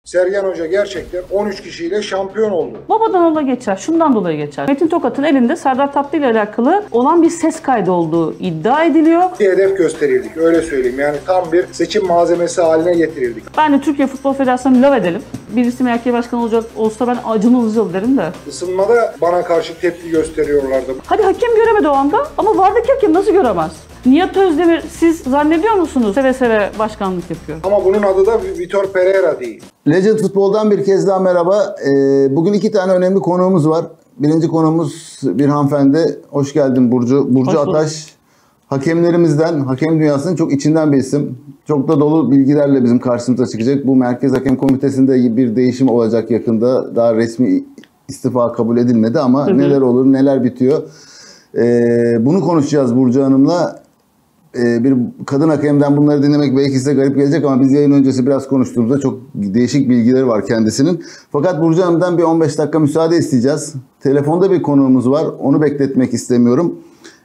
Sergen Hoca gerçekten 13 kişiyle şampiyon oldu. Babadan oğula geçer. Şundan dolayı geçer. Metin Tokat'ın elinde Serdar Tatlı ile alakalı olan bir ses kaydı olduğu iddia ediliyor. Bir hedef gösterildik, öyle söyleyeyim. Yani tam bir seçim malzemesi haline getirildik. Ben de Türkiye Futbol Federasyonu'nu lav edelim. Birisi merkez başkanı olacak olsa ben Acun Ilıcalı derim de. Isınmada bana karşı tepki gösteriyorlardı. Hadi hakem göremedi o anda ama VAR'daki hakem nasıl göremez? Nihat Özdemir siz zannediyor musunuz seve seve başkanlık yapıyor? Ama bunun adı da Vitor Pereira değil. Legend Futbol'dan bir kez daha merhaba. Bugün iki tane önemli konuğumuz var. Birinci konuğumuz bir hanımefendi. Hoş geldin Burcu. Burcu Ataş. Hakemlerimizden, hakem dünyasının çok içinden bir isim. Çok da dolu bilgilerle bizim karşımıza çıkacak. Bu Merkez Hakem Komitesi'nde bir değişim olacak yakında. Daha resmi istifa kabul edilmedi ama neler olur, neler bitiyor. Bunu konuşacağız Burcu Hanım'la. Bir kadın hakemden bunları dinlemek belki size garip gelecek ama biz yayın öncesi biraz konuştuğumuzda çok değişik bilgileri var kendisinin. Fakat Burcu Hanım'dan bir 15 dakika müsaade isteyeceğiz. Telefonda bir konuğumuz var. Onu bekletmek istemiyorum.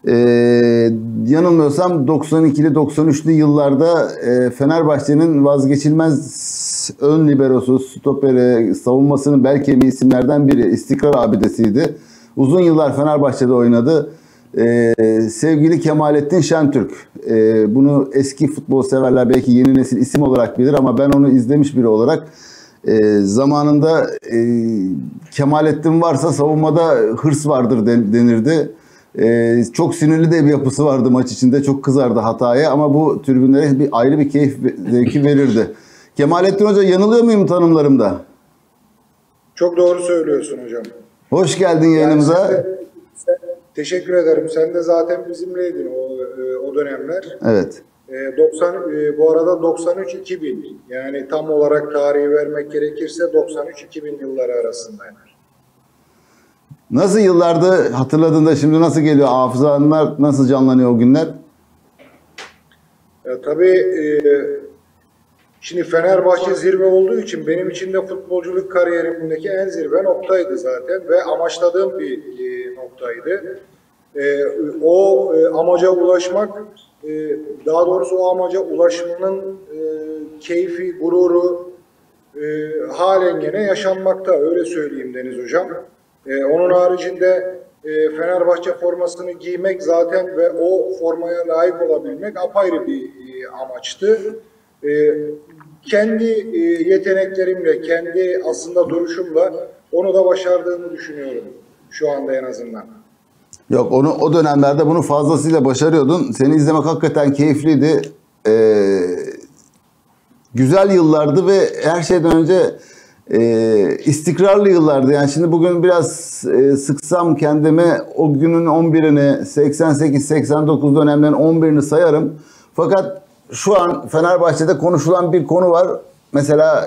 Yanılmıyorsam 92'li 93'lü yıllarda Fenerbahçe'nin vazgeçilmez ön liberosu, stoperi, savunmasının bel kemiği isimlerden biri. İstikrar abidesiydi. Uzun yıllar Fenerbahçe'de oynadı. Sevgili Kemalettin Şentürk. Bunu eski futbol severler belki yeni nesil isim olarak bilir ama ben onu izlemiş biri olarak zamanında Kemalettin varsa savunmada hırs vardır denirdi. Çok sinirli de bir yapısı vardı maç içinde. Çok kızardı hataya ama bu tribünlere ayrı bir keyif zevki verirdi. Kemalettin Hoca, yanılıyor muyum tanımlarımda? Çok doğru söylüyorsun hocam. Hoş geldin yayınımıza. Teşekkür ederim. Sen de zaten bizimleydin o dönemler. Evet. 90 bu arada 93-2000, yani tam olarak tarihi vermek gerekirse 93-2000 yılları arasındayım. Nasıl yıllardı hatırladığında şimdi nasıl geliyor hafızanlar, nasıl canlanıyor o günler? Tabii şimdi Fenerbahçe zirve olduğu için benim için de futbolculuk kariyerimdeki en zirve noktaydı zaten ve amaçladığım bir noktaydı. O amaca ulaşmak, daha doğrusu o amaca ulaşmanın keyfi, gururu halen gene yaşanmakta, öyle söyleyeyim Deniz Hocam. Onun haricinde Fenerbahçe formasını giymek zaten ve o formaya layık olabilmek apayrı bir amaçtı. Kendi yeteneklerimle, kendi aslında duruşumla onu da başardığımı düşünüyorum şu anda en azından. Yok, onu o dönemlerde bunu fazlasıyla başarıyordun. Seni izlemek hakikaten keyifliydi. Güzel yıllardı ve her şeyden önce istikrarlı yıllardı. Yani şimdi bugün biraz sıksam kendime o günün 11'ini, 88-89 dönemlerin 11'ini sayarım. Fakat şu an Fenerbahçe'de konuşulan bir konu var. Mesela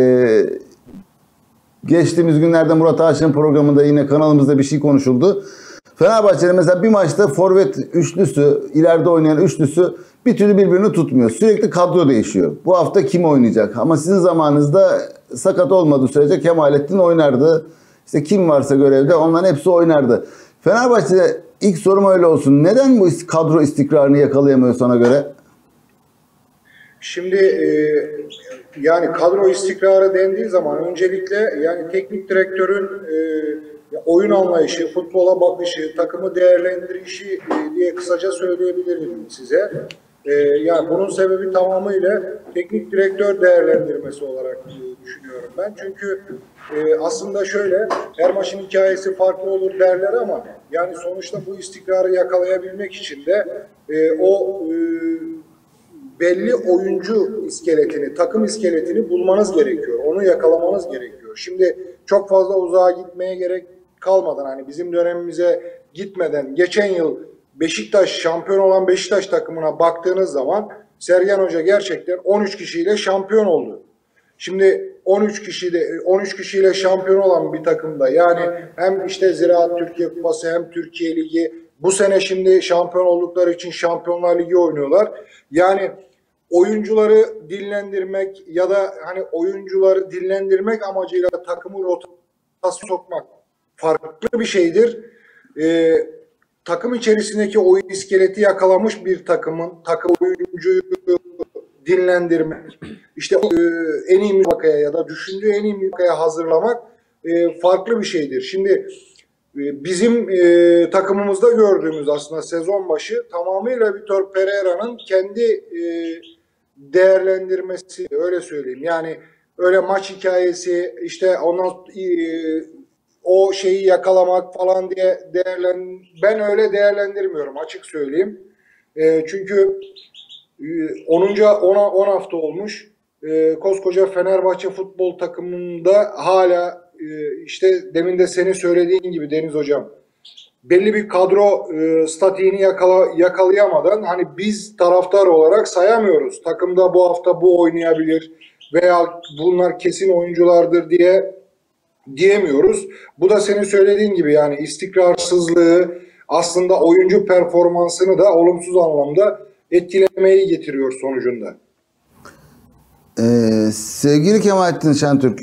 geçtiğimiz günlerde Murat Aşık'ın programında yine kanalımızda bir şey konuşuldu. Fenerbahçe'nin mesela bir maçta forvet üçlüsü, ileride oynayan üçlüsü bir türlü birbirini tutmuyor. Sürekli kadro değişiyor. Bu hafta kim oynayacak? Ama sizin zamanınızda sakat olmadığı sürece Kemalettin oynardı. İşte kim varsa görevde onların hepsi oynardı. Fenerbahçe'de ilk sorum öyle olsun. Neden bu kadro istikrarını yakalayamıyor sana göre? Şimdi yani kadro istikrarı dendiği zaman öncelikle yani teknik direktörün oyun anlayışı, futbola bakışı, takımı değerlendirişi diye kısaca söyleyebilirim size. Yani bunun sebebi tamamıyla teknik direktör değerlendirmesi olarak düşünüyorum ben. Çünkü aslında şöyle, her maçın hikayesi farklı olur derler ama yani sonuçta bu istikrarı yakalayabilmek için de o belli oyuncu iskeletini, takım iskeletini bulmanız gerekiyor. Onu yakalamanız gerekiyor. Şimdi çok fazla uzağa gitmeye gerek kalmadan, hani bizim dönemimize gitmeden geçen yıl Beşiktaş, şampiyon olan Beşiktaş takımına baktığınız zaman Sergen Hoca gerçekten 13 kişiyle şampiyon oldu. Şimdi 13 kişiyle şampiyon olan bir takımda, yani hem işte Ziraat Türkiye Kupası hem Türkiye Ligi, bu sene şimdi şampiyon oldukları için Şampiyonlar Ligi oynuyorlar. Yani oyuncuları dinlendirmek ya da hani oyuncuları dinlendirmek amacıyla takımı rotasyona sokmak farklı bir şeydir. Takım içerisindeki oyun iskeleti yakalamış bir takım oyuncuyu dinlendirmek, işte en iyi müsabakaya ya da düşündüğü en iyi müsabakaya hazırlamak farklı bir şeydir. Şimdi bizim takımımızda gördüğümüz aslında sezon başı tamamıyla Vitor Pereira'nın kendi değerlendirmesi, öyle söyleyeyim. Yani öyle maç hikayesi, işte ondan o şeyi yakalamak falan diye ben öyle değerlendirmiyorum, açık söyleyeyim. Çünkü 10 hafta olmuş. Koskoca Fenerbahçe futbol takımında hala işte demin de senin söylediğin gibi Deniz Hocam, belli bir kadro statiğini yakalayamadan hani biz taraftar olarak sayamıyoruz. Takımda bu hafta bu oynayabilir veya bunlar kesin oyunculardır diyemiyoruz. Bu da senin söylediğin gibi yani istikrarsızlığı, aslında oyuncu performansını da olumsuz anlamda etkilemeyi getiriyor sonucunda. Sevgili Kemalettin Şentürk,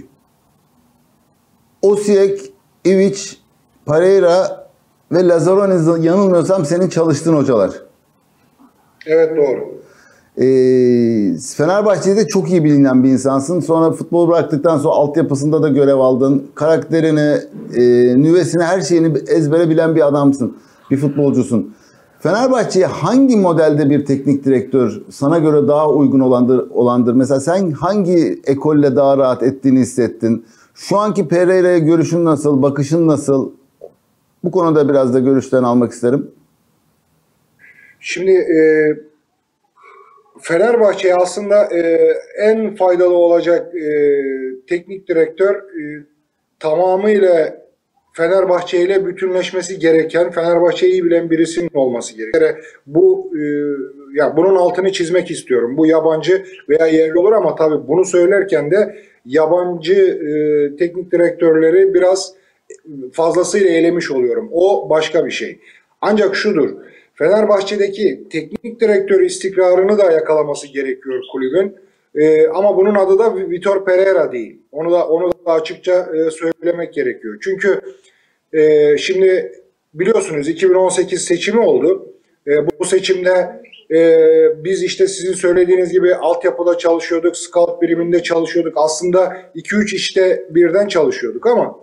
Osijek, Ivic, Pereira ve Lazzaroni, yanılmıyorsam senin çalıştığın hocalar. Evet, doğru. Fenerbahçe'de çok iyi bilinen bir insansın. Sonra futbol bıraktıktan sonra altyapısında da görev aldın. Karakterini, nüvesini, her şeyini ezbere bilen bir adamsın. Bir futbolcusun. Fenerbahçe'ye hangi modelde bir teknik direktör sana göre daha uygun olandır? Mesela sen hangi ekolle daha rahat ettiğini hissettin? Şu anki Pereira'ya görüşün nasıl? Bakışın nasıl? Bu konuda biraz da görüşlerini almak isterim. Şimdi Fenerbahçe'ye aslında en faydalı olacak teknik direktör tamamıyla Fenerbahçe ile bütünleşmesi gereken, Fenerbahçe'yi iyi bilen birisinin olması gerekir. Ya bunun altını çizmek istiyorum. Bu yabancı veya yerli olur ama tabii bunu söylerken de yabancı teknik direktörleri biraz fazlasıyla elemiş oluyorum. O başka bir şey. Ancak şudur. Fenerbahçe'deki teknik direktör istikrarını da yakalaması gerekiyor kulübün. Ama bunun adı da Vitor Pereira değil. Onu da açıkça söylemek gerekiyor. Çünkü şimdi biliyorsunuz 2018 seçimi oldu. Bu seçimde biz işte sizin söylediğiniz gibi altyapıda çalışıyorduk, scout biriminde çalışıyorduk. Aslında 2-3 işte birden çalışıyorduk ama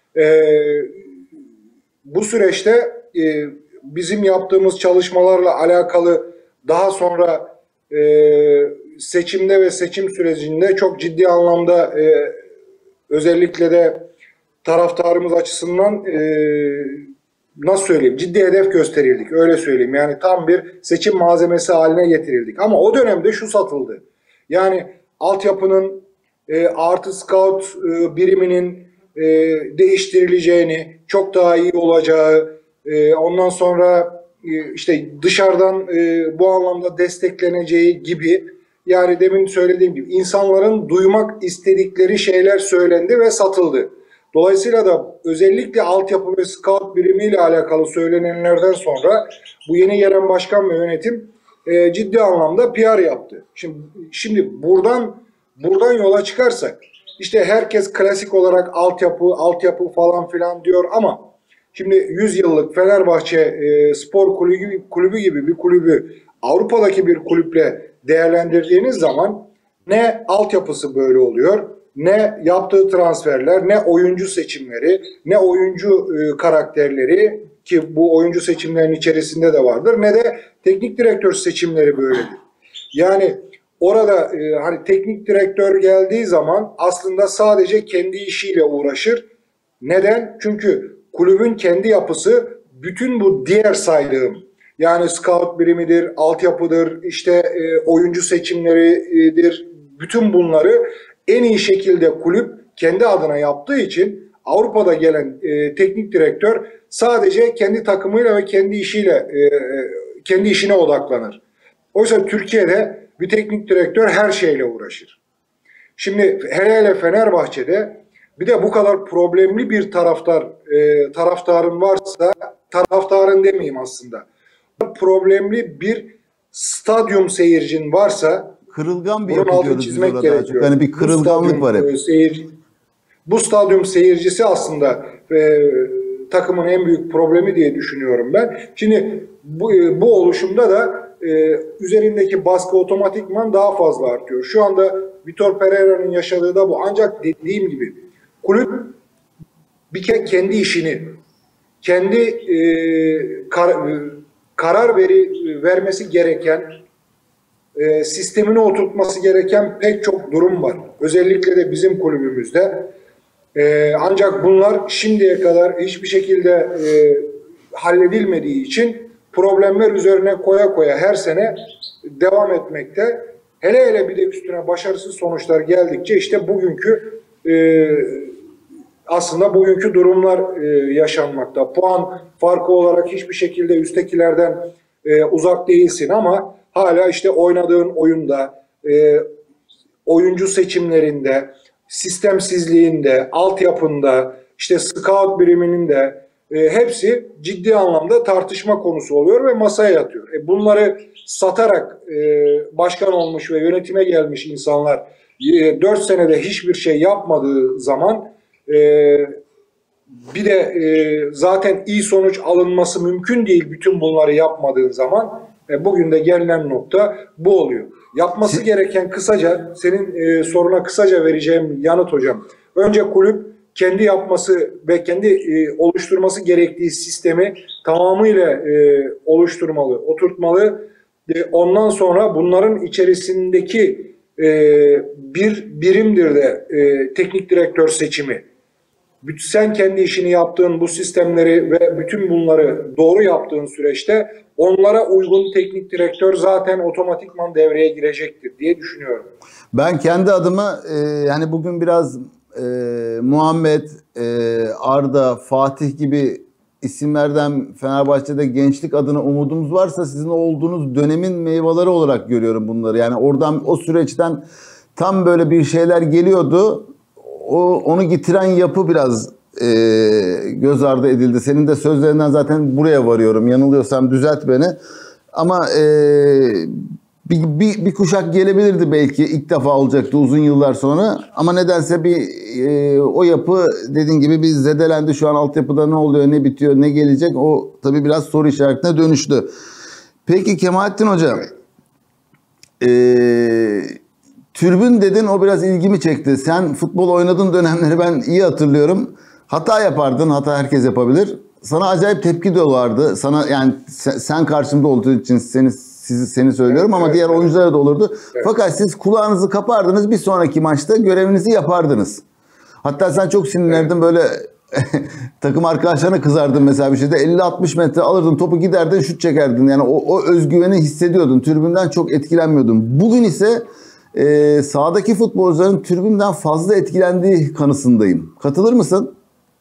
bu süreçte bizim yaptığımız çalışmalarla alakalı daha sonra seçimde ve seçim sürecinde çok ciddi anlamda özellikle de taraftarımız açısından nasıl söyleyeyim, ciddi hedef gösterildik, öyle söyleyeyim. Yani tam bir seçim malzemesi haline getirildik. Ama o dönemde şu satıldı. Yani altyapının artı scout biriminin değiştirileceğini, çok daha iyi olacağı, ondan sonra işte dışarıdan bu anlamda destekleneceği gibi, yani demin söylediğim gibi insanların duymak istedikleri şeyler söylendi ve satıldı. Dolayısıyla da özellikle altyapı ve scout birimiyle alakalı söylenenlerden sonra bu yeni gelen başkan ve yönetim ciddi anlamda PR yaptı. Şimdi buradan yola çıkarsak işte herkes klasik olarak altyapı falan filan diyor ama şimdi 100 yıllık Fenerbahçe spor kulübü gibi bir kulübü Avrupa'daki bir kulüple değerlendirdiğiniz zaman ne altyapısı böyle oluyor, ne yaptığı transferler, ne oyuncu seçimleri, ne oyuncu karakterleri, ki bu oyuncu seçimlerinin içerisinde de vardır, ne de teknik direktör seçimleri böyledir. Yani orada hani teknik direktör geldiği zaman aslında sadece kendi işiyle uğraşır. Neden? Çünkü kulübün kendi yapısı bütün bu diğer saydığım, yani scout birimidir, altyapıdır, işte oyuncu seçimleridir, bütün bunları en iyi şekilde kulüp kendi adına yaptığı için Avrupa'da gelen teknik direktör sadece kendi takımıyla ve kendi işine odaklanır. Oysa Türkiye'de bir teknik direktör her şeyle uğraşır. Şimdi hele Fenerbahçe'de bir de bu kadar problemli bir taraftarın varsa, taraftarın demeyeyim aslında, problemli bir stadyum seyircin varsa, kırılgan bir bunun yapı altını diyoruz çizmek biz orada. gerekiyor. Yani bir kırılganlık var hep. Bu stadyum seyircisi aslında takımın en büyük problemi diye düşünüyorum ben. Şimdi bu oluşumda da üzerindeki baskı otomatikman daha fazla artıyor. Şu anda Vitor Pereira'nın yaşadığı da bu. Ancak dediğim gibi kulüp bir kere kendi işini, kendi karar vermesi gereken, sistemini oturtması gereken pek çok durum var. Özellikle de bizim kulübümüzde. Ancak bunlar şimdiye kadar hiçbir şekilde halledilmediği için problemler üzerine koya koya her sene devam etmekte. Hele hele bir de üstüne başarısız sonuçlar geldikçe işte aslında bugünkü durumlar yaşanmakta. Puan farkı olarak hiçbir şekilde üsttekilerden uzak değilsin ama hala işte oynadığın oyunda, oyuncu seçimlerinde, sistemsizliğinde, altyapında, işte scout biriminin de hepsi ciddi anlamda tartışma konusu oluyor ve masaya yatıyor. Bunları satarak başkan olmuş ve yönetime gelmiş insanlar 4 senede hiçbir şey yapmadığı zaman bir de zaten iyi sonuç alınması mümkün değil bütün bunları yapmadığın zaman. Bugün de gelinen nokta bu oluyor. Yapması gereken kısaca, senin soruna kısaca vereceğim yanıt hocam. Önce kulüp kendi yapması ve kendi oluşturması gerektiği sistemi tamamıyla oluşturmalı, oturtmalı. Ondan sonra bunların içerisindeki bir birimdir de teknik direktör seçimi. Sen kendi işini yaptığın bu sistemleri ve bütün bunları doğru yaptığın süreçte onlara uygun teknik direktör zaten otomatikman devreye girecektir diye düşünüyorum. Ben kendi adıma yani bugün biraz Muhammed, Arda, Fatih gibi isimlerden Fenerbahçe'de gençlik adına umudumuz varsa sizin olduğunuz dönemin meyveleri olarak görüyorum bunları. Yani oradan, o süreçten tam böyle bir şeyler geliyordu. Onu getiren yapı biraz göz ardı edildi. Senin de sözlerinden zaten buraya varıyorum. Yanılıyorsam düzelt beni. Ama bir kuşak gelebilirdi belki. İlk defa olacaktı uzun yıllar sonra. Ama nedense o yapı dediğin gibi bir zedelendi. Şu an altyapıda ne oluyor, ne bitiyor, ne gelecek? O tabii biraz soru işaretine dönüştü. Peki Kemalettin Hocam. Tribün dedin, o biraz ilgimi çekti. Sen futbol oynadığın dönemleri ben iyi hatırlıyorum. Hata yapardın, hata herkes yapabilir. Sana acayip tepki de vardı. Sana yani sen karşımda olduğu için seni söylüyorum ama diğer oyunculara da olurdu. Evet. Fakat siz kulağınızı kapardınız, bir sonraki maçta görevinizi yapardınız. Hatta sen çok sinirlendin, böyle takım arkadaşlarına kızardın mesela bir şeyde. 50-60 metre alırdın topu, giderdin, şut çekerdin. Yani o özgüveni hissediyordun. Tribünden çok etkilenmiyordun. Bugün ise sahadaki futbolcuların tribünden fazla etkilendiği kanısındayım. Katılır mısın?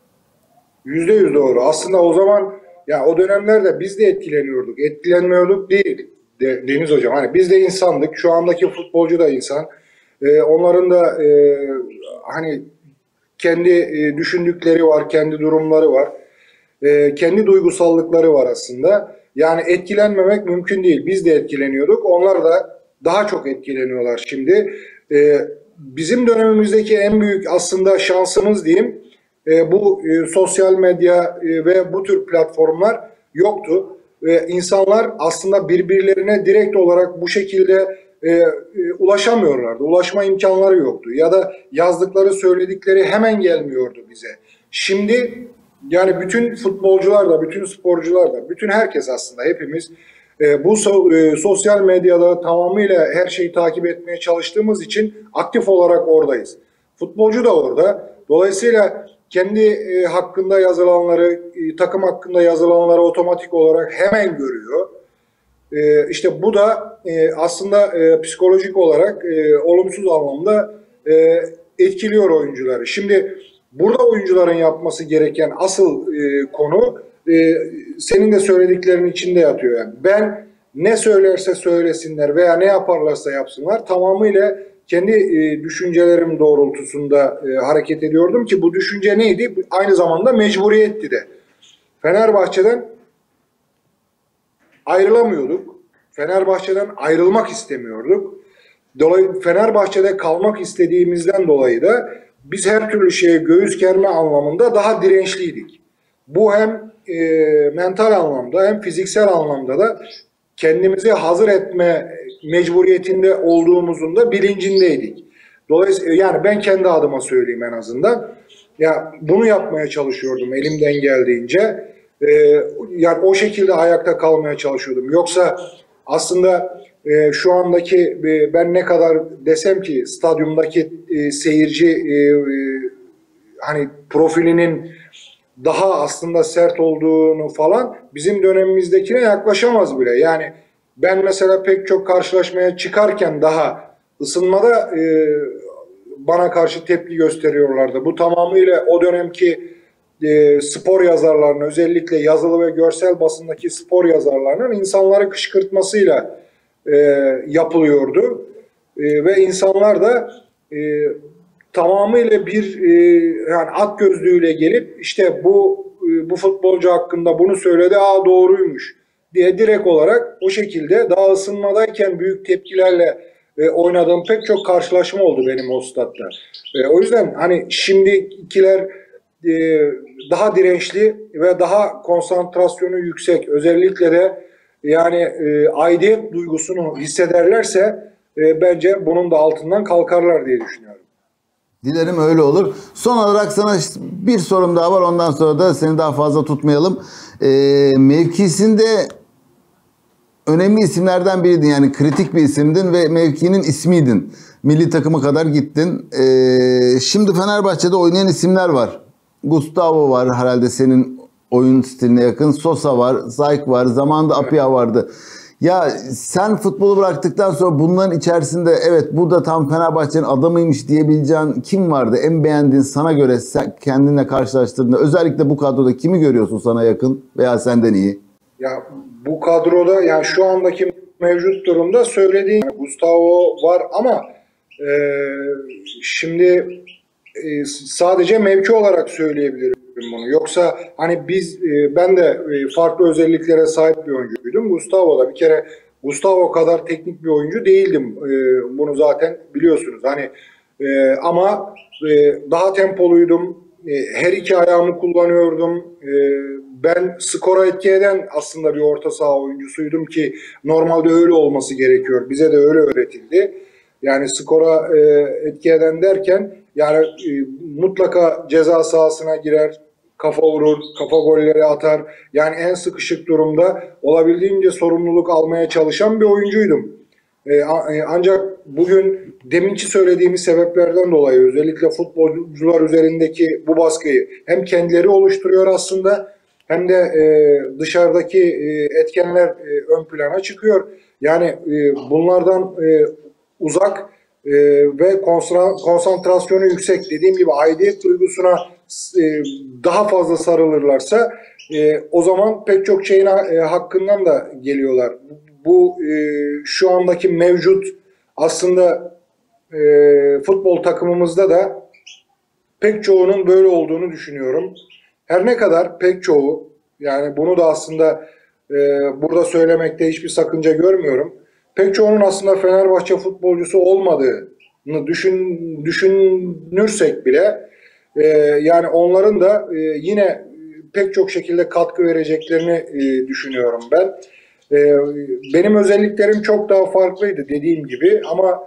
%100 doğru. Aslında o zaman, ya o dönemlerde biz de etkileniyorduk. Etkilenmiyorduk değil Deniz Hocam. Hani biz de insandık. Şu andaki futbolcu da insan. Onların da hani kendi düşündükleri var, kendi durumları var. Kendi duygusallıkları var aslında. Yani etkilenmemek mümkün değil. Biz de etkileniyorduk. Onlar da daha çok etkileniyorlar şimdi. Bizim dönemimizdeki en büyük aslında şansımız diyeyim, bu sosyal medya ve bu tür platformlar yoktu. İnsanlar aslında birbirlerine direkt olarak bu şekilde ulaşamıyorlardı. Ulaşma imkanları yoktu. Ya da yazdıkları, söyledikleri hemen gelmiyordu bize. Şimdi yani bütün futbolcular da, bütün sporcular da, bütün herkes aslında, hepimiz bu sosyal medyada tamamıyla her şeyi takip etmeye çalıştığımız için aktif olarak oradayız. Futbolcu da orada. Dolayısıyla kendi hakkında yazılanları, takım hakkında yazılanları otomatik olarak hemen görüyor. İşte bu da aslında psikolojik olarak olumsuz anlamda etkiliyor oyuncuları. Şimdi burada oyuncuların yapması gereken asıl konu senin de söylediklerinin içinde yatıyor. Yani ben ne söylerse söylesinler veya ne yaparlarsa yapsınlar tamamıyla kendi düşüncelerim doğrultusunda hareket ediyordum ki bu düşünce neydi? Aynı zamanda mecburiyetti de. Fenerbahçe'den ayrılamıyorduk. Fenerbahçe'den ayrılmak istemiyorduk. Fenerbahçe'de kalmak istediğimizden dolayı da biz her türlü şeye göğüs germe anlamında daha dirençliydik. Bu hem mental anlamda hem fiziksel anlamda da kendimizi hazır etme mecburiyetinde olduğumuzun da bilincindeydik. Dolayısıyla yani ben kendi adıma söyleyeyim en azından. Ya bunu yapmaya çalışıyordum elimden geldiğince. Yani o şekilde ayakta kalmaya çalışıyordum. Yoksa aslında şu andaki ben ne kadar desem ki stadyumdaki seyirci hani profilinin daha aslında sert olduğunu falan bizim dönemimizdekine yaklaşamaz bile. Yani ben mesela pek çok karşılaşmaya çıkarken daha ısınmada bana karşı tepki gösteriyorlardı. Bu tamamıyla o dönemki spor yazarlarının, özellikle yazılı ve görsel basındaki spor yazarlarının insanları kışkırtmasıyla yapılıyordu. Ve insanlar da tamamıyla bir yani at gözlüğüyle gelip işte bu futbolcu hakkında bunu söyledi, doğruymuş diye direkt olarak o şekilde daha ısınmadayken büyük tepkilerle oynadığım pek çok karşılaşma oldu benim o statta. O yüzden hani şimdikiler daha dirençli ve daha konsantrasyonu yüksek, özellikle de yani aidiyet duygusunu hissederlerse bence bunun da altından kalkarlar diye düşünüyorum. Dilerim öyle olur. Son olarak sana bir sorum daha var. Ondan sonra da seni daha fazla tutmayalım. Mevkisinde önemli isimlerden biriydin. Yani kritik bir isimdin ve mevkinin ismiydin. Milli takıma kadar gittin. Şimdi Fenerbahçe'de oynayan isimler var. Gustavo var herhalde senin oyun stiline yakın. Sosa var, Zayk var. Zamanında Apia vardı. Ya sen futbolu bıraktıktan sonra bunların içerisinde evet bu da tam Fenerbahçe'nin adamıymış diyebileceğin kim vardı? En beğendiğin sana göre sen kendinle karşılaştırdığında özellikle bu kadroda kimi görüyorsun sana yakın veya senden iyi? Ya bu kadroda yani şu andaki mevcut durumda söylediğin Gustavo var ama şimdi sadece mevki olarak söyleyebilirim bunu. Yoksa hani ben de farklı özelliklere sahip bir oyuncuydum. Gustavo da bir kere Gustavo kadar teknik bir oyuncu değildim. Bunu zaten biliyorsunuz. Hani ama daha tempoluydum. Her iki ayağımı kullanıyordum. Ben skora etki eden aslında bir orta saha oyuncusuydum ki normalde öyle olması gerekiyor. Bize de öyle öğretildi. Yani skora etki eden derken yani mutlaka ceza sahasına girer, kafa vurur, kafa golleri atar. Yani en sıkışık durumda olabildiğince sorumluluk almaya çalışan bir oyuncuydum. Ancak bugün deminki söylediğimiz sebeplerden dolayı özellikle futbolcular üzerindeki bu baskıyı hem kendileri oluşturuyor aslında hem de dışarıdaki etkenler ön plana çıkıyor. Yani bunlardan uzak ve konsantrasyonu yüksek, dediğim gibi aidiyet duygusuna daha fazla sarılırlarsa o zaman pek çok şeyin hakkından da geliyorlar. Bu şu andaki mevcut aslında futbol takımımızda da pek çoğunun böyle olduğunu düşünüyorum. Her ne kadar pek çoğu, yani bunu da aslında burada söylemekte hiçbir sakınca görmüyorum. Pek çoğunun aslında Fenerbahçe futbolcusu olmadığını düşünürsek bile yani onların da yine pek çok şekilde katkı vereceklerini düşünüyorum ben. Benim özelliklerim çok daha farklıydı dediğim gibi ama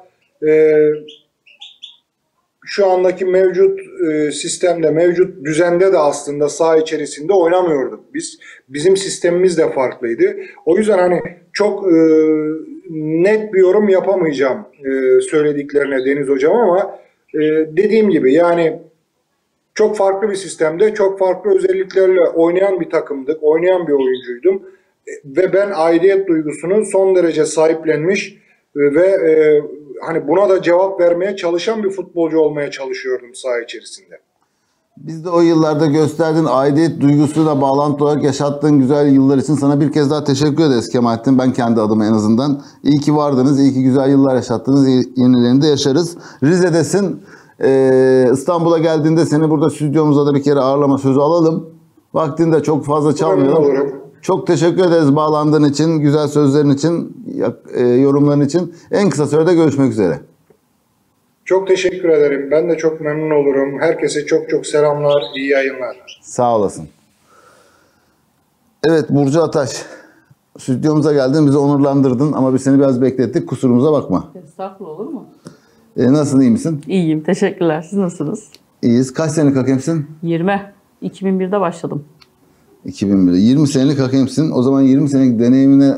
şu andaki mevcut sistemde, mevcut düzende de aslında saha içerisinde oynamıyorduk biz. Bizim sistemimiz de farklıydı. O yüzden hani çok net bir yorum yapamayacağım söylediklerine Deniz Hocam ama dediğim gibi yani çok farklı bir sistemde, çok farklı özelliklerle oynayan bir takımdık, oynayan bir oyuncuydum. Ve ben aidiyet duygusunu son derece sahiplenmiş ve hani buna da cevap vermeye çalışan bir futbolcu olmaya çalışıyordum saha içerisinde. Biz de o yıllarda gösterdiğin aidiyet duygusuyla bağlantı olarak yaşattığın güzel yıllar için sana bir kez daha teşekkür ederiz Kemalettin. Ben kendi adıma en azından. İyi ki vardınız, iyi ki güzel yıllar yaşattınız, yenilerini de yaşarız. Rize'desin. İstanbul'a geldiğinde seni burada stüdyomuzda da bir kere ağırlama sözü alalım. Vaktini de çok fazla çalmayalım. Çok teşekkür ederiz bağlandığın için, güzel sözlerin için, yorumların için. En kısa sürede görüşmek üzere. Çok teşekkür ederim. Ben de çok memnun olurum. Herkese çok çok selamlar, iyi yayınlar. Sağ olasın. Evet Burcu Ataş. Stüdyomuza geldin, bizi onurlandırdın ama biz seni biraz beklettik. Kusurumuza bakma. Estağfurullah, olur mu? Nasılsın, iyi misin? İyiyim, teşekkürler. Siz nasılsınız? İyiyiz. Kaç senelik hakemsin? 20. 2001'de başladım. 2001'de. 20 senelik hakemsin. O zaman 20 senelik deneyimine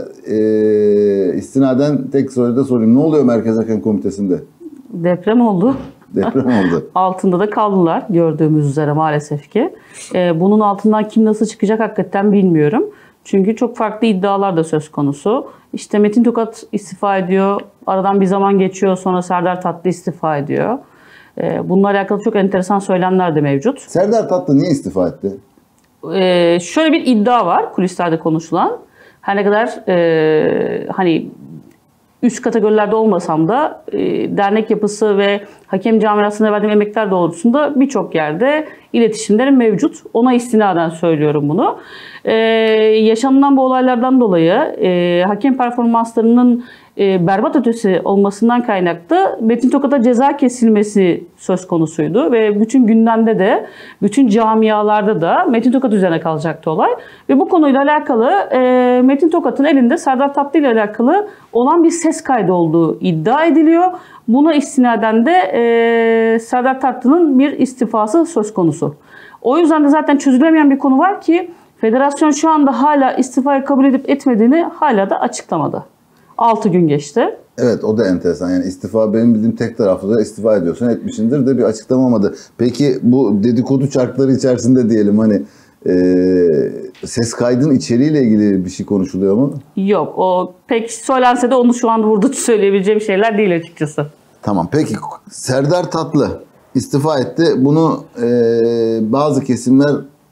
istinaden tek soruda sorayım. Ne oluyor Merkez Hakem Komitesi'nde? Deprem oldu. Deprem oldu. Altında da kaldılar gördüğümüz üzere maalesef ki. Bunun altından kim nasıl çıkacak hakikaten bilmiyorum. Çünkü çok farklı iddialar da söz konusu. İşte Metin Tokat istifa ediyor. Aradan bir zaman geçiyor. Sonra Serdar Tatlı istifa ediyor. Bununla alakalı çok enteresan söylemler de mevcut. Serdar Tatlı niye istifa etti? Şöyle bir iddia var kulislerde konuşulan. Her ne kadar hani üst kategorilerde olmasam da dernek yapısı ve hakem camiasına verdiğim emekler doğrultusunda birçok yerde iletişimlerim mevcut. Ona istinaden söylüyorum bunu. Yaşanılan bu olaylardan dolayı hakem performanslarının berbat ötesi olmasından kaynaklı Metin Tokat'a ceza kesilmesi söz konusuydu. Ve bütün gündemde de, bütün camialarda da Metin Tokat üzerine kalacaktı olay. Ve bu konuyla alakalı Metin Tokat'ın elinde Serdar Tatlı ile alakalı olan bir ses kaydı olduğu iddia ediliyor. Buna istinaden de Serdar Tatlı'nın bir istifası söz konusu. O yüzden de zaten çözülemeyen bir konu var ki federasyon şu anda hala istifayı kabul edip etmediğini hala da açıklamadı. 6 gün geçti. Evet, o da enteresan. Yani istifa, benim bildiğim tek taraflı da istifa ediyorsun, etmişindir de bir açıklama olmadı. Peki bu dedikodu çarkları içerisinde diyelim hani ses kaydın içeriğiyle ilgili bir şey konuşuluyor mu? Yok, o pek söylense de onu şu anda burada söyleyebileceğim şeyler değil açıkçası. Tamam, peki Serdar Tatlı istifa etti. Bunu bazı kesimler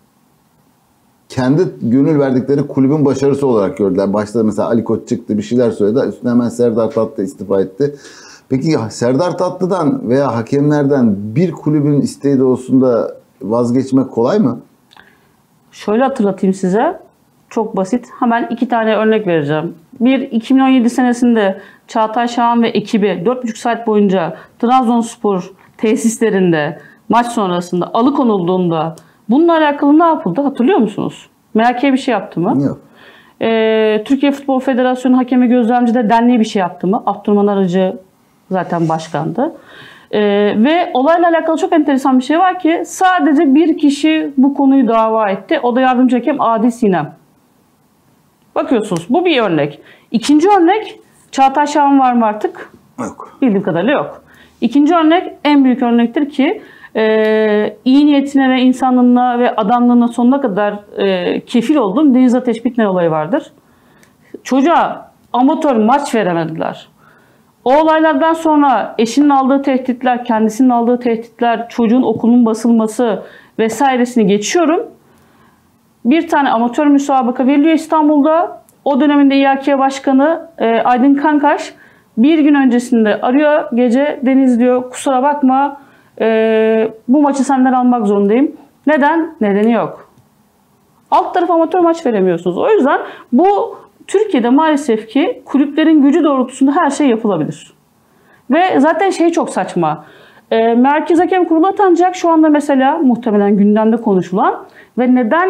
kendi gönül verdikleri kulübün başarısı olarak gördüler. Başta mesela Ali Koç çıktı, bir şeyler söyledi. Üstüne hemen Serdar Tatlı istifa etti. Peki Serdar Tatlı'dan veya hakemlerden bir kulübün isteği de olsun da vazgeçmek kolay mı? Şöyle hatırlatayım size. Çok basit. Hemen 2 tane örnek vereceğim. Bir, 2017 senesinde Çağatay Şahan ve ekibi 4,5 saat boyunca Trabzonspor tesislerinde maç sonrasında alıkonulduğunda bununla alakalı ne yapıldı hatırlıyor musunuz? MHK bir şey yaptı mı? Yok. Türkiye Futbol Federasyonu Hakemi Gözlemci'de derneği bir şey yaptı mı? Abdurrahman Arıcı zaten başkandı. Ve olayla alakalı çok enteresan bir şey var ki sadece bir kişi bu konuyu dava etti. O da yardımcı hakem Adil Sinem. Bakıyorsunuz bu bir örnek. İkinci örnek Çağatay Şahan var mı artık? Yok. Bildiğim kadarıyla yok. İkinci örnek en büyük örnektir ki iyi niyetine ve insanlığına ve adamlığına sonuna kadar kefil olduğum Deniz Ateş Bitner olayı vardır. Çocuğa amatör maç veremediler. O olaylardan sonra eşinin aldığı tehditler, kendisinin aldığı tehditler, çocuğun okulun basılması vesairesini geçiyorum. Bir tane amatör müsabaka veriliyor İstanbul'da. O döneminde İHK Başkanı Aydın Kankaş bir gün öncesinde arıyor gece, Deniz diyor kusura bakma bu maçı senden almak zorundayım. Neden? Nedeni yok. Alt taraf amatör maç veremiyorsunuz. O yüzden bu Türkiye'de maalesef ki kulüplerin gücü doğrultusunda her şey yapılabilir. Ve zaten şey çok saçma. Merkez Hakem Kurulu atanacak şu anda mesela muhtemelen gündemde konuşulan ve neden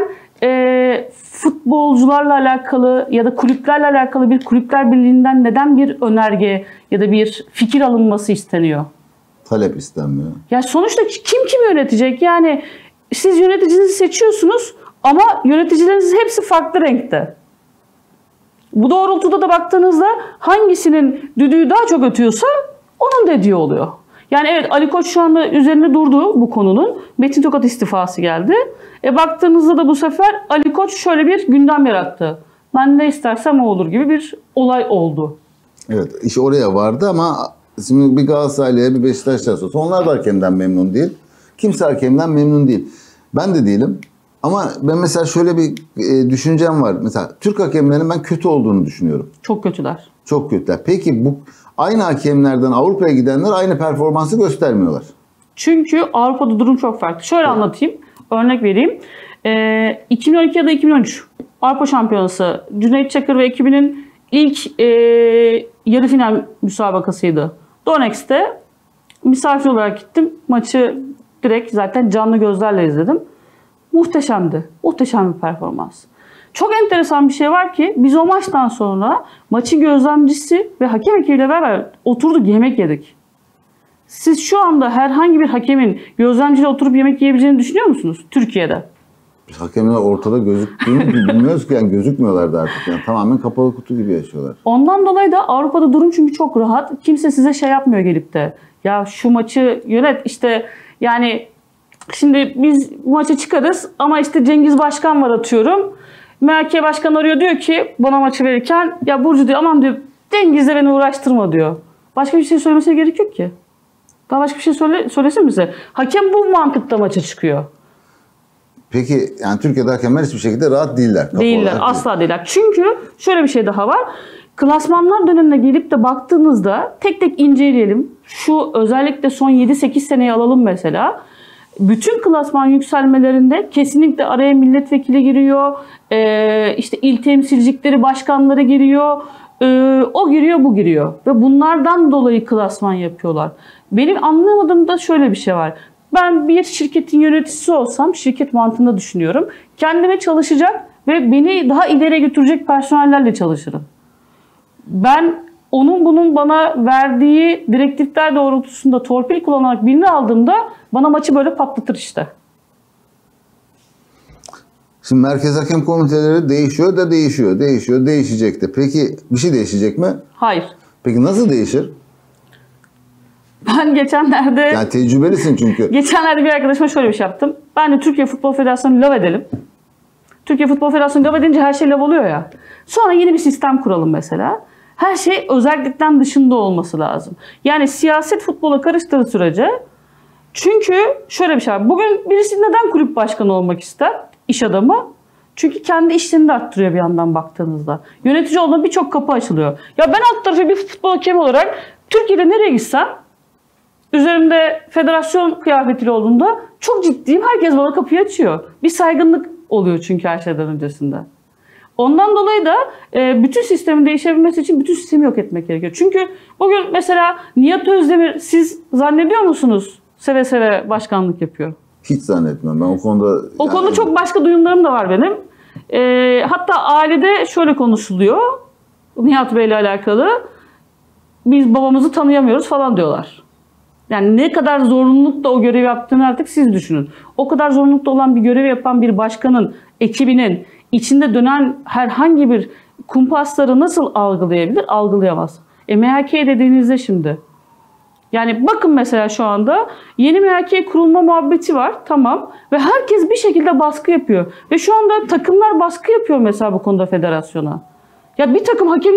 futbolcularla alakalı ya da kulüplerle alakalı bir Kulüpler Birliği'nden neden bir önerge ya da bir fikir alınması isteniyor? Talep istenmiyor. Ya sonuçta kim kimi yönetecek? Yani siz yöneticinizi seçiyorsunuz ama yöneticileriniz hepsi farklı renkte. Bu doğrultuda da baktığınızda hangisinin düdüğü daha çok ötüyorsa onun dediği oluyor. Yani evet Ali Koç şu anda üzerinde durdu bu konunun. Metin Tokat istifası geldi. Baktığınızda da bu sefer Ali Koç şöyle bir gündem yarattı. Ben ne istersem o olur gibi bir olay oldu. Evet, iş oraya vardı ama şimdi bir Galatasaraylı'ya bir Beşiktaş'ta sorsa onlar da hakemden memnun değil. Kimse hakemden memnun değil. Ben de değilim. Ama ben mesela şöyle bir düşüncem var. Mesela Türk hakemlerinin ben kötü olduğunu düşünüyorum. Çok kötüler. Çok kötüler. Peki bu aynı hakemlerden Avrupa'ya gidenler aynı performansı göstermiyorlar. Çünkü Avrupa'da durum çok farklı. Şöyle anlatayım. Örnek vereyim. 2012 ya da 2013 Avrupa Şampiyonası Cüneyt Çakır ve ekibinin ilk yarı final müsabakasıydı. Donetsk'te misafir olarak gittim. Maçı direkt zaten canlı gözlerle izledim. Muhteşemdi. Muhteşem bir performans. Çok enteresan bir şey var ki biz o maçtan sonra maçın gözlemcisi ve hakem ekibiyle beraber oturduk, yemek yedik. Siz şu anda herhangi bir hakemin gözlemciyle oturup yemek yiyebileceğini düşünüyor musunuz Türkiye'de? Hakemler ortada gözüktüğünü bilmiyoruz ki, yani gözükmüyorlar da artık. Yani tamamen kapalı kutu gibi yaşıyorlar. Ondan dolayı da Avrupa'da durum çünkü çok rahat. Kimse size şey yapmıyor gelip de. Ya şu maçı yönet işte, yani şimdi biz bu maça çıkarız ama işte Cengiz Başkan var atıyorum. MHK Başkan arıyor, diyor ki bana maçı verirken, ya Burcu diyor, aman diyor Cengiz'le beni uğraştırma diyor. Başka bir şey söylemesine gerek yok ki. Daha başka bir şey söylesin bize. Hakem bu mantıkta maça çıkıyor. Peki yani Türkiye'de hakemler hiçbir şekilde rahat değiller. Değiller, asla değiller. Çünkü şöyle bir şey daha var. Klasmanlar dönemine gelip de baktığınızda tek tek inceleyelim. Şu özellikle son 7-8 seneyi alalım mesela. Bütün klasman yükselmelerinde kesinlikle araya milletvekili giriyor. İşte il temsilcilikleri başkanları giriyor. O giriyor, bu giriyor. Ve bunlardan dolayı klasman yapıyorlar. Benim anlamadığım da şöyle bir şey var. Ben bir şirketin yöneticisi olsam şirket mantığında düşünüyorum. Kendime çalışacak ve beni daha ileriye götürecek personellerle çalışırım. Ben bunun bana verdiği direktifler doğrultusunda torpil kullanarak birini aldığımda bana maçı böyle patlatır işte. Şimdi merkez hakem komiteleri değişiyor da değişiyor. Değişecek de. Peki bir şey değişecek mi? Hayır. Peki nasıl değişir? Ben geçenlerde... Yani tecrübelisin çünkü. Geçenlerde bir arkadaşıma şöyle bir şey yaptım. Ben de Türkiye Futbol Federasyonu'nu lav edelim. Türkiye Futbol Federasyonu lav edince her şey lav oluyor ya. Sonra yeni bir sistem kuralım mesela. Her şey özellikten dışında olması lazım. Yani siyaset futbola karıştığı sürece, çünkü şöyle bir şey var. Bugün birisi neden kulüp başkanı olmak ister? İş adamı. Çünkü kendi işlerini de arttırıyor bir yandan baktığınızda. Yönetici olduğunda birçok kapı açılıyor. Ya ben alt tarafı bir futbol hakemi olarak Türkiye'de nereye gitsem, üzerimde federasyon kıyafetiyle olduğunda çok ciddiyim. Herkes bana kapıyı açıyor. Bir saygınlık oluyor çünkü her şeyden öncesinde. Ondan dolayı da bütün sistemin değişebilmesi için bütün sistemi yok etmek gerekiyor. Çünkü bugün mesela Nihat Özdemir, siz zannediyor musunuz seve seve başkanlık yapıyor? Hiç zannetmem. Ben o konuda... O konuda çok başka duyumlarım da var benim. Hatta ailede şöyle konuşuluyor. Nihat Bey'le alakalı. Biz babamızı tanıyamıyoruz falan diyorlar. Yani ne kadar zorunlulukla o görevi yaptığını artık siz düşünün. O kadar zorunlulukta olan bir görevi yapan bir başkanın, ekibinin içinde dönen herhangi bir kumpasları nasıl algılayabilir? Algılayamaz. MHK dediğinizde şimdi. Yani bakın mesela şu anda yeni MHK kurulma muhabbeti var. Tamam. Ve herkes bir şekilde baskı yapıyor. Ve şu anda takımlar baskı yapıyor mesela bu konuda federasyona. Ya bir takım hakem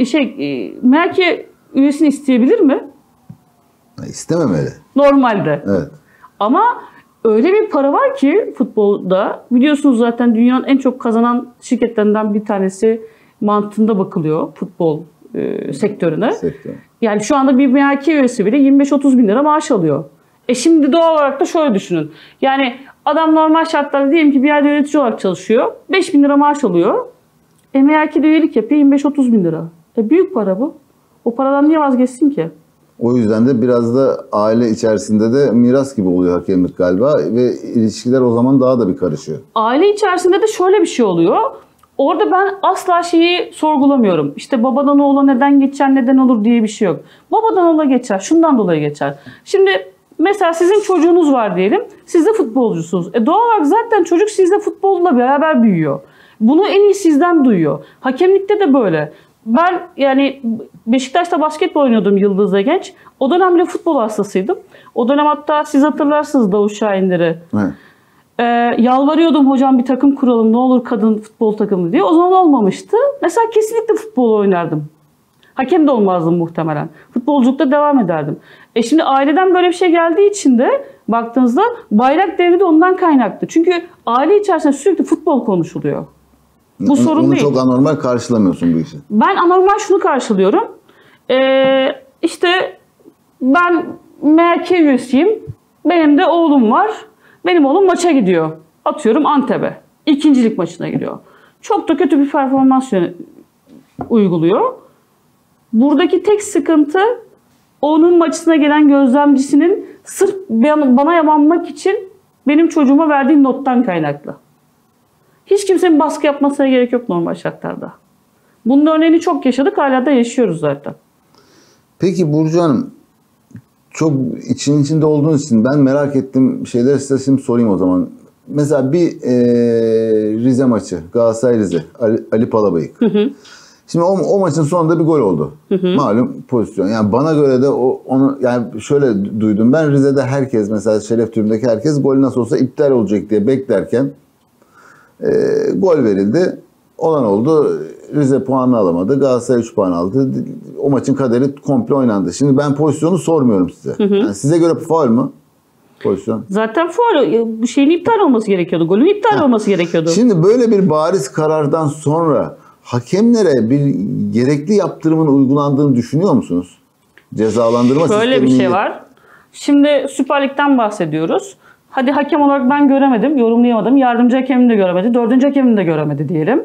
MHK üyesini isteyebilir mi? İstememeli. Normalde. Evet. Ama öyle bir para var ki futbolda, biliyorsunuz zaten dünyanın en çok kazanan şirketlerinden bir tanesi mantığında bakılıyor futbol sektörüne. Yani şu anda bir MHK üyesi bile 25-30 bin lira maaş alıyor. Şimdi doğal olarak da şöyle düşünün. Yani adam normal şartlarda diyelim ki bir yerde yönetici olarak çalışıyor. 5 bin lira maaş alıyor. MHK'de üyelik yapıyor 25-30 bin lira. Büyük para bu. O paradan niye vazgeçsin ki? O yüzden de biraz da aile içerisinde de miras gibi oluyor hakemlik galiba ve ilişkiler o zaman daha da bir karışıyor. Aile içerisinde de şöyle bir şey oluyor. Orada ben asla şeyi sorgulamıyorum. İşte babadan oğula neden geçer, neden olur diye bir şey yok. Babadan oğula geçer, şundan dolayı geçer. Şimdi mesela sizin çocuğunuz var diyelim. Siz de futbolcusunuz. Doğal olarak zaten çocuk sizle futbolla beraber büyüyor. Bunu en iyi sizden duyuyor. Hakemlikte de böyle. Ben yani Beşiktaş'ta basketbol oynuyordum Yıldız'da genç. O dönem bile futbol hastasıydım. O dönem hatta siz hatırlarsınız Davut Şahinleri. Evet. Yalvarıyordum, hocam bir takım kuralım ne olur, kadın futbol takımı diye. O zaman olmamıştı. Mesela kesinlikle futbol oynardım. Hakem de olmazdım muhtemelen. Futbolculukta devam ederdim. Şimdi aileden böyle bir şey geldiği için de baktığınızda bayrak devri de ondan kaynaklı. Çünkü aile içerisinde sürekli futbol konuşuluyor. Bu sorun onu değil. çok anormal karşılamıyorsun bu işi. Ben anormal şunu karşılıyorum. İşte ben MHK üyesiyim. Benim de oğlum var. Benim oğlum maça gidiyor. Atıyorum Antep'e. İkincilik maçına gidiyor. Çok da kötü bir performans uyguluyor. Buradaki tek sıkıntı onun maçına gelen gözlemcisinin sırf bana yamanmak için benim çocuğuma verdiği nottan kaynaklı. Hiç kimsenin baskı yapmasına gerek yok normal şartlarda. Bunun örneğini çok yaşadık, hala da yaşıyoruz zaten. Peki Burcu Hanım, çok için içinde olduğunuz için ben merak ettiğim şeyler size şimdi sorayım o zaman. Mesela bir Rize maçı, Galatasaray Rize, Ali Palabıyık. Şimdi o maçın sonunda bir gol oldu. Malum pozisyon. Yani bana göre de onu yani şöyle duydum. Ben Rize'de herkes, mesela Şeref Tribü'ndeki herkes gol nasıl olsa iptal olacak diye beklerken gol verildi. Olan oldu. Rize puanını alamadı. Galatasaray 3 puan aldı. O maçın kaderi komple oynandı. Şimdi ben pozisyonu sormuyorum size. Yani size göre faul mü? Pozisyon. Zaten faul. Bu şeyin iptal olması gerekiyordu. Golün iptal olması gerekiyordu. Şimdi böyle bir bariz karardan sonra hakemlere bir gerekli yaptırımın uygulandığını düşünüyor musunuz? Cezalandırma Şöyle bir şey var. Şimdi Süper Lig'den bahsediyoruz. Hadi hakem olarak ben göremedim, yorumlayamadım. Yardımcı hakemim de göremedi, dördüncü hakemim de göremedi diyelim.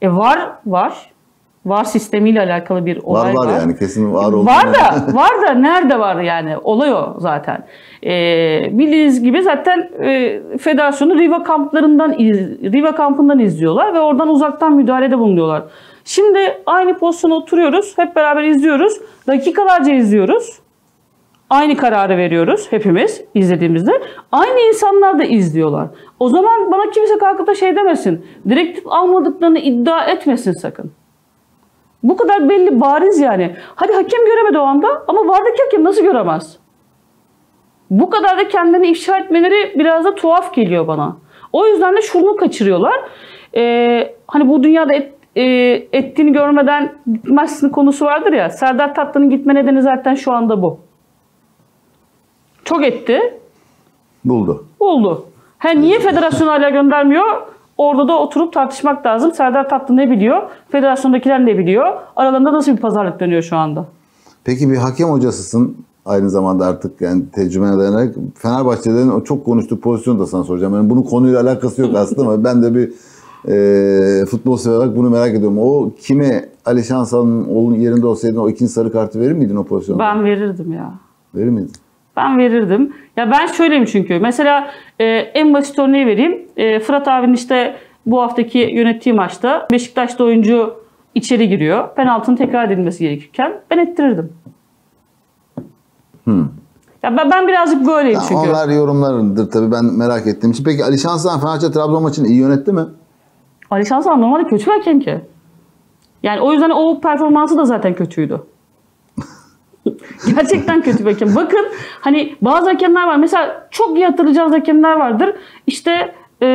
Var sistemiyle alakalı bir olay var. Var yani kesin var olduğunu. Var da nerede var yani? Olay o zaten. Bildiğiniz gibi zaten federasyonu Riva kampından izliyorlar ve oradan uzaktan müdahalede bulunuyorlar. Şimdi aynı pozisyona oturuyoruz, hep beraber izliyoruz. Dakikalarca izliyoruz. Aynı kararı veriyoruz hepimiz izlediğimizde. Aynı insanlar da izliyorlar. O zaman bana kimse kalkıp da şey demesin. Direktif almadıklarını iddia etmesin sakın. Bu kadar belli, bariz yani. Hadi hakem göremedi o anda ama vardaki hakem nasıl göremez? Bu kadar da kendini ifşa etmeleri biraz da tuhaf geliyor bana. O yüzden de şunu kaçırıyorlar. Hani bu dünyada ettiğini görmeden gitmezsin konusu vardır ya. Serdar Tatlı'nın gitme nedeni zaten şu anda bu. Çok etti. Buldu. Niye federasyon hala göndermiyor? Orada da oturup tartışmak lazım. Serdar Tatlı ne biliyor? Federasyondakiler ne biliyor? Aralarında nasıl bir pazarlık dönüyor şu anda? Peki bir hakem hocasısın. Aynı zamanda artık yani tecrübene dayanarak Fenerbahçe'den o çok konuştuğu pozisyonu da sana soracağım. Yani bunun konuyla alakası yok aslında ama ben de bir futbol sever olarak bunu merak ediyorum. O kime Ali Şansal'ın yerinde olsaydın o ikinci sarı kartı verir miydin o pozisyonda? Ben verirdim ya. Verir miydin? Ben verirdim. Ya ben şöyleyim çünkü. Mesela en basit örneği vereyim. Fırat abinin işte bu haftaki yönettiği maçta Beşiktaş'ta oyuncu içeri giriyor. Penaltının tekrar edilmesi gerekirken ben ettirirdim. Ya ben birazcık böyleyim çünkü. Onlar yorumlarındır tabii, ben merak ettiğim için. Peki Ali Şansalan Fenerbahçe Trabzon maçını iyi yönetti mi? Ali Şansalan normalde kötü bir hakem ki. Yani o yüzden o performansı da zaten kötüydü. Gerçekten kötü bir hakem. Bakın hani bazı hakemler var. Mesela çok iyi hatırlayacağınız hakemler vardır. İşte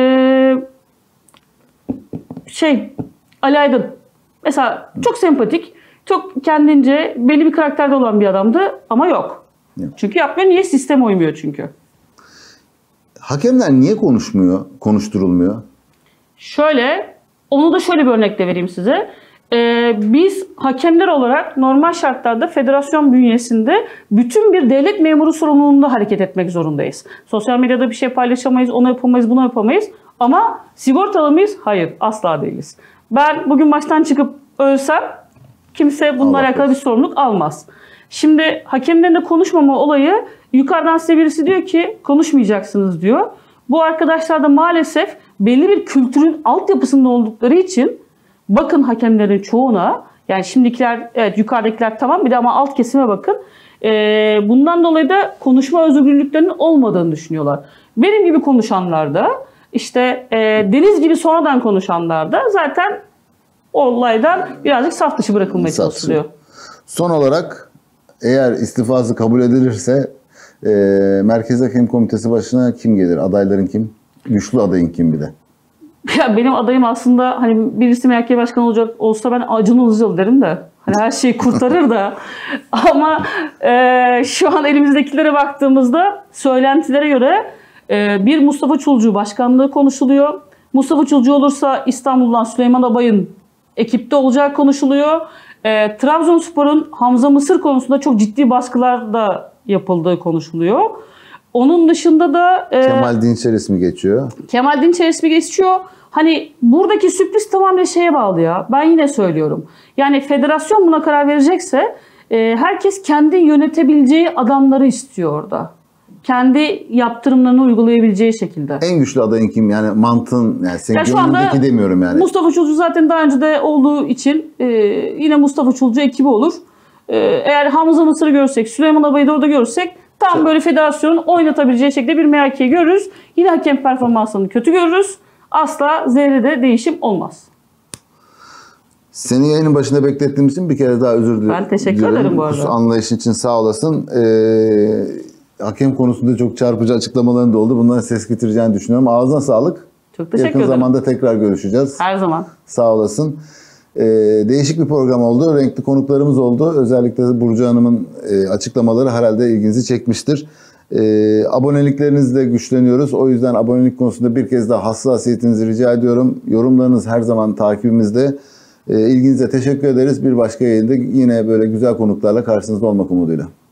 Ali Aydın. Mesela çok sempatik. Çok kendince belli bir karakterde olan bir adamdı ama yok. Çünkü yapmıyor. Niye? Sisteme uymuyor çünkü. Hakemler niye konuşturulmuyor? Onu da şöyle bir örnekle vereyim size. Biz hakemler olarak normal şartlarda federasyon bünyesinde bütün bir devlet memuru sorumluluğunda hareket etmek zorundayız. Sosyal medyada bir şey paylaşamayız, onu yapamayız, bunu yapamayız. Ama sigortalı mıyız? Hayır, asla değiliz. Ben bugün maçtan çıkıp ölsem kimse bununla alakalı bir sorumluluk almaz. Şimdi hakemlerin de konuşmama olayı, yukarıdan size birisi diyor ki konuşmayacaksınız diyor. Bu arkadaşlar da maalesef belli bir kültürün altyapısında oldukları için bakın hakemlerin çoğuna, yani şimdikiler evet yukarıdakiler tamam, bir de ama alt kesime bakın. Bundan dolayı da konuşma özgürlüklerinin olmadığını düşünüyorlar. Benim gibi konuşanlar da işte Deniz gibi sonradan konuşanlar da zaten o olaydan birazcık saf dışı bırakılmaya çalışılıyor. Son olarak eğer istifası kabul edilirse Merkez Hakem Komitesi başına kim gelir? Adayların kim? Güçlü adayın kim bir de? Ya benim adayım aslında hani birisi MHK başkanı olacak olsa ben Acun Ilıcalı derim de. Hani her şeyi kurtarır da. Ama şu an elimizdekilere baktığımızda söylentilere göre bir Mustafa Çulcu başkanlığı konuşuluyor. Mustafa Çulcu olursa İstanbul'dan Süleyman Abay'ın ekipte olacağı konuşuluyor. Trabzonspor'un Hamza Mısır konusunda çok ciddi baskılar da yapıldığı konuşuluyor. Onun dışında da Kemal Dinçer ismi geçiyor. Kemal Dinçer ismi geçiyor. Hani buradaki sürpriz tamamen şeye bağlı ya. Ben yine söylüyorum. Yani federasyon buna karar verecekse herkes kendi yönetebileceği adamları istiyor orada. kendi yaptırımlarını uygulayabileceği şekilde. En güçlü adayın kim? Yani mantığın, yani senin Ya şu anda gönlündeki demiyorum yani. Mustafa Çulcu zaten daha önce de olduğu için yine Mustafa Çulcu ekibi olur. Eğer Hamza Mısır'ı görsek, Süleyman Abay'ı da orada görsek tam böyle federasyonun oynatabileceği şekilde bir MHK'yi görürüz. Yine hakem performansını kötü görürüz. Asla zerrede değişim olmaz. Seni yayının başında beklettiğim için bir kere daha özür dilerim. Ben teşekkür ederim bu arada. Anlayışın için sağ olasın. Hakem konusunda çok çarpıcı açıklamaların da oldu. Bunların ses getireceğini düşünüyorum. Ağzına sağlık. Çok teşekkür Yakın ederim. zamanda tekrar görüşeceğiz. Her zaman. Sağ olasın. Değişik bir program oldu. Renkli konuklarımız oldu. Özellikle Burcu Hanım'ın açıklamaları herhalde ilginizi çekmiştir. Aboneliklerinizle güçleniyoruz. O yüzden abonelik konusunda bir kez daha hassasiyetinizi rica ediyorum. Yorumlarınız her zaman takibimizde. İlginize teşekkür ederiz. Bir başka yayında yine böyle güzel konuklarla karşınızda olmak umuduyla.